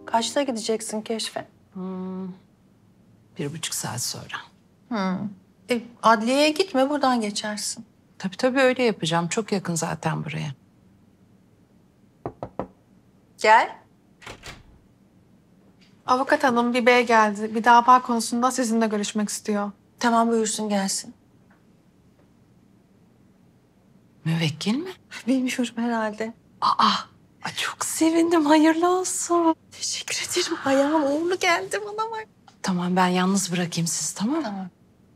Kaçta gideceksin keşfe? 1,5 saat sonra. Adliyeye gitme, buradan geçersin. Tabii öyle yapacağım. Çok yakın zaten buraya. Gel. Avukat hanım bir bey geldi. Bir dava konusunda sizinle görüşmek istiyor. Tamam, buyursun gelsin. Müvekkil mi? Bilmiyorum herhalde. Ay, çok sevindim. Hayırlı olsun. Teşekkür ederim. Ayağım uğurlu geldi bana bak. Tamam, ben yalnız bırakayım sizi, tamam mı? Tamam.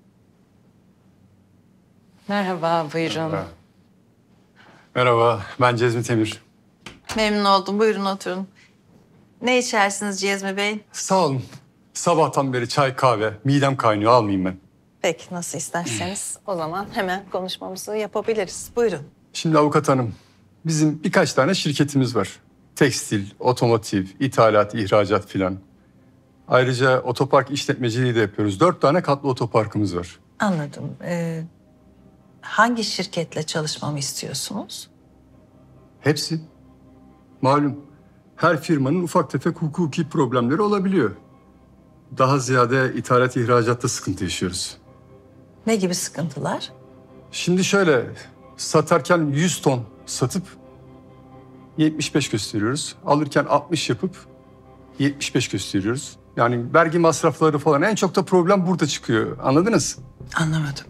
Merhaba, buyurun. Merhaba, ben Cezmi Temir. Memnun oldum. Buyurun oturun. Ne içersiniz Cezmi Bey? Sağ olun. Sabahtan beri çay, kahve, midem kaynıyor, almayayım ben. Peki, nasıl isterseniz o zaman hemen konuşmamızı yapabiliriz. Buyurun. Şimdi avukat hanım, bizim birkaç tane şirketimiz var. Tekstil, otomotiv, ithalat, ihracat filan. Ayrıca otopark işletmeciliği de yapıyoruz. 4 tane katlı otoparkımız var. Anladım. Hangi şirketle çalışmamı istiyorsunuz? Hepsi. Malum, her firmanın ufak tefek hukuki problemleri olabiliyor. Daha ziyade ithalat, ihracatta sıkıntı yaşıyoruz. Ne gibi sıkıntılar? Şimdi şöyle, satarken 100 ton satıp 75 gösteriyoruz. Alırken 60 yapıp 75 gösteriyoruz. Yani vergi masrafları falan en çok da problem burada çıkıyor. Anladınız? Anlamadım.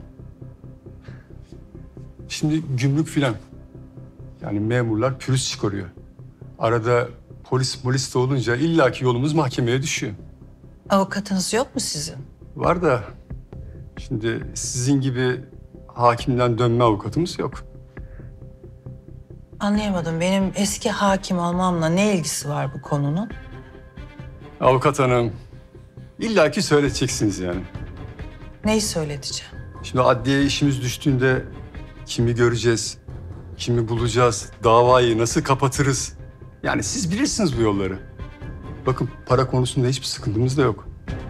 Şimdi gümrük filan. Yani memurlar pürüz çıkarıyor. Arada polis de olunca illaki yolumuz mahkemeye düşüyor. Avukatınız yok mu sizin? Var da şimdi sizin gibi hakimden dönme avukatımız yok. Anlayamadım. Benim eski hakim olmamla ne ilgisi var bu konunun? Avukat hanım, illaki söyleteceksiniz yani. Neyi söyleteceğim? Şimdi adliyeye işimiz düştüğünde kimi göreceğiz, kimi bulacağız, davayı nasıl kapatırız? Yani siz bilirsiniz bu yolları. Bakın para konusunda hiçbir sıkıntımız da yok.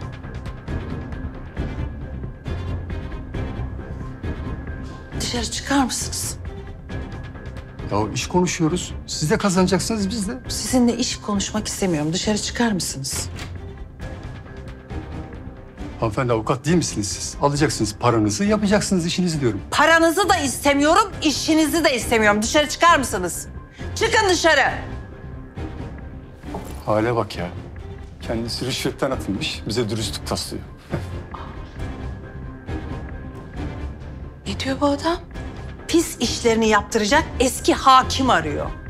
Dışarı çıkar mısınız? Ya iş konuşuyoruz. Siz de kazanacaksınız, biz de. Sizinle iş konuşmak istemiyorum. Dışarı çıkar mısınız? Hanımefendi avukat değil misiniz siz? Alacaksınız paranızı, yapacaksınız işinizi diyorum. Paranızı da istemiyorum, işinizi de istemiyorum. Dışarı çıkar mısınız? Çıkın dışarı. Hale bak ya. Kendisi rüşvetten atılmış, bize dürüstlük taslıyor. Ne diyor bu adam? Pis işlerini yaptıracak eski hakim arıyor.